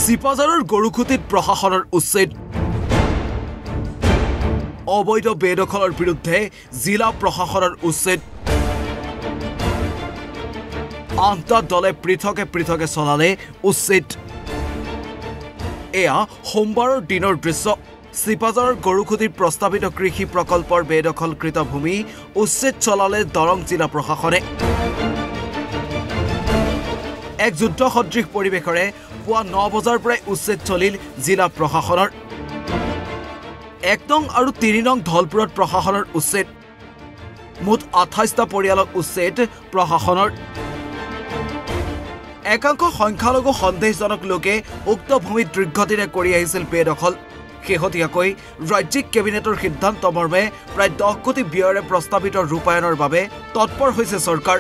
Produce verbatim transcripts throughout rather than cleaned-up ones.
চিপাঝাৰৰ গৰুখুটিত প্ৰশাসনৰ উচ্ছেদ অবৈধ বেদখলৰ বিৰুদ্ধে জিলা প্ৰশাসনৰ উচ্ছেদ আঠটা দলে পৃথকে পৃথকে চলালে উচ্ছেদ এয়া সোমবাৰৰ দিনৰ দৃশ্য চিপাঝাৰৰ গৰুখুটিৰ প্ৰস্তাৱিত কৃষি প্ৰকল্পৰ বেদখলকৃত ভূমি উচ্ছেদ চলালে দৰং জিলা প্ৰশাসনে এক যুদ্ধ সদৃশ পৰিৱেশৰে পুৱা ন বজাৰ পৰাই উচ্ছেদ চলিল জিলা প্ৰশাসনৰ এক নং আৰু তিনি নং ধলপুৰত প্ৰশাসনৰ উচ্ছেদ মুঠ আঠাইছটা পৰিয়ালক উচ্ছেদ প্ৰশাসনৰ একাংশ সংখ্যালঘু সন্দেহজনক লোকে উক্ত ভূমিত দীৰ্ঘদিনে কৰি আহিছিল বেদখল শেহতীয়াকৈ ৰাজ্যিক কেবিনেটৰ সিদ্ধান্ত মৰ্মে প্ৰায় দহ কোটি ব্যয়েৰে প্ৰস্তাৱিত ৰূপায়ণৰ বাবে তৎপৰ হৈছে চৰকাৰ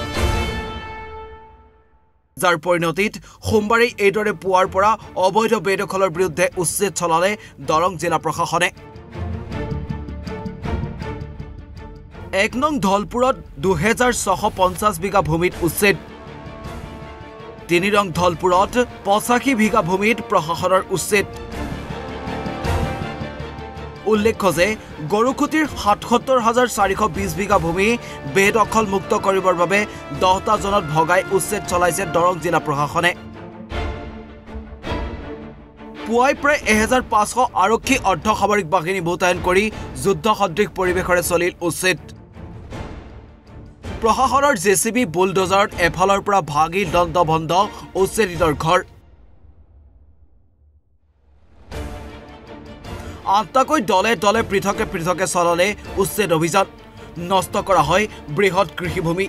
যাৰ পৰিণতিত সোমবাৰে এইদৰে পুৱাৰ পৰা অবৈধ বেদখলৰ বিৰুদ্ধে উচ্ছেদ চলালে দৰং জিলা প্ৰশাসনে এক নং ধলপুৰত দুহেজাৰ ছশ পঞ্চাছ বিঘা ভূমিত উচ্ছেদ তিনি নং ধলপুৰত পঁচাশী বিঘা ভূমিত প্ৰশাসনৰ উচ্ছেদ উল্লেখ্য যে গৰুখুটিৰ সাতসত্তৰ হাজাৰ চাৰিশ বিশ বিঘা ভূমি বেদখল মুক্ত কৰিবৰ বাবে দহটা জনত ভগাই উচ্ছেদ চলাইছে দৰং জিলা প্ৰশাসনে পুৱাই প্ৰায় এহেজাৰ পাঁচশ আৰক্ষী অৰ্ধসামৰিক বাহিনী মোতায়েন কৰি যুদ্ধ সদৃশ পৰিৱেশৰে চলিল উচ্ছেদ প্ৰশাসনৰ জেচিবি বুলডোজাৰত এফালৰ পৰা ভাগি দণ্ডবন্ধ উচ্ছেদিতৰ ঘৰ আঠটাকৈ দলে দলে পৃথকে পৃথকে চলালে উচ্ছেদ অভিযান নষ্ট কৰা হয় বৃহৎ কৃষিভূমি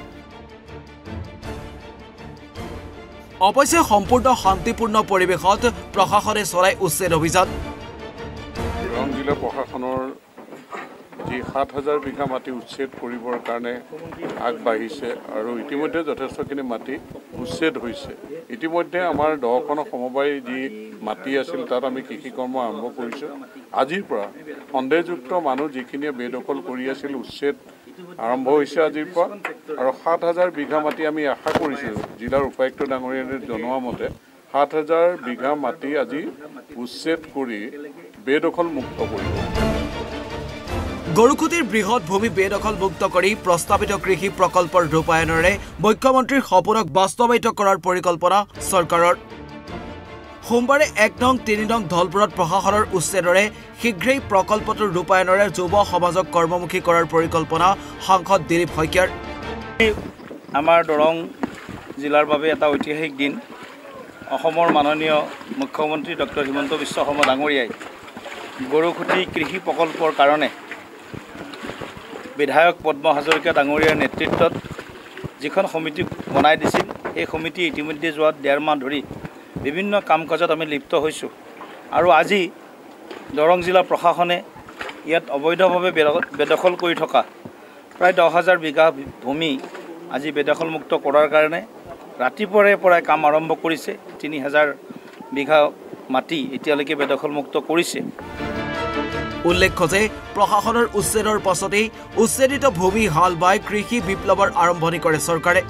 অৱশ্যে সম্পূৰ্ণ শান্তিপূৰ্ণ পৰিৱেশত প্ৰশাসনে চলাই উচ্ছেদ অভিযান দৰং জিলা প্ৰশাসনৰ যি সাত হাজাৰ বিঘা মাটি উচ্ছেদ কৰিবৰ কাৰণে আগবাঢ়িছে আৰু ইতিমধ্যে যথেষ্টখিনি মাটি উচ্ছেদ হৈছে ইতিমধ্যে আমাৰ দহখন সমবায় যি মাটি আছিল তাত আমি কৃষি কৰ্ম আৰম্ভ কৰিছোঁ আজিৰ পৰা সন্দেহযুক্ত মানুহ যিখিনিয়ে বেদখল কৰি আছিল উচ্ছেদ আৰম্ভ হৈছে আজিৰ পৰা আৰু সাত হাজাৰ বিঘা মাটি আমি আশা কৰিছোঁ জিলাৰ উপায়ুক্ত ডাঙৰীয়াই জনোৱা মতে সাত হাজাৰ বিঘা মাটি আজি উচ্ছেদ কৰি বেদখল মুক্ত কৰিব গৰুখুটিৰ বৃহৎ ভূমি বেদখল মুক্ত কৰি প্ৰস্তাৱিত কৃষি প্ৰকল্পৰ ৰূপায়ণৰে মুখ্যমন্ত্ৰীৰ সপোনক বাস্তৱায়িত কৰাৰ পৰিকল্পনা চৰকাৰৰ সোমবাৰে এক নং তিনি নং ধলপুৰত প্ৰশাসনৰ উচ্ছেদৰে শীঘ্ৰেই প্ৰকল্পটোৰ ৰূপায়ণৰে যুৱ সমাজক কৰ্মমুখী কৰাৰ পৰিকল্পনা সাংসদ দিলীপ শইকীয়াৰ আমাৰ দৰং জিলাৰ বাবে এটা ঐতিহাসিক দিন অসমৰ মাননীয় মুখ্যমন্ত্ৰী ডক্টৰ হিমন্ত বিশ্ব শৰ্মা ডাঙৰীয়াই গৰুখুটি কৃষি প্ৰকল্পৰ কাৰণে বিধায়ক পদ্ম হাজৰিকা ডাঙৰীয়াৰ নেতৃত্বত যিখন সমিতি বনাই দিছিল সেই সমিতি ইতিমধ্যে যোৱা ডেৰ মাহ ধৰি বিভিন্ন কাম কাজত আমি লিপ্ত হৈছোঁ আৰু আজি দৰং জিলা প্ৰশাসনে ইয়াত অবৈধভাৱে বেদখল কৰি থকা প্ৰায় দহ হাজাৰ বিঘা ভূমি আজি বেদখলমুক্ত কৰাৰ কাৰণে ৰাতিপুৱাৰে পৰাই কাম আৰম্ভ কৰিছে তিনি হাজাৰ বিঘা মাটি এতিয়ালৈকে বেদখলমুক্ত কৰিছে উল্লেখ্য যে প্ৰশাসনৰ উচ্ছেদৰ পাছতেই উচ্ছেদিত ভূমি হাল বাই কৃষি বিপ্লৱৰ আৰম্ভণি কৰে চৰকাৰে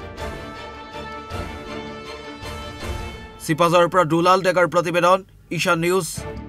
চিপাঝাৰৰ পৰা দুলাল ডেকাৰ প্ৰতিবেদন ঈশান নিউজ।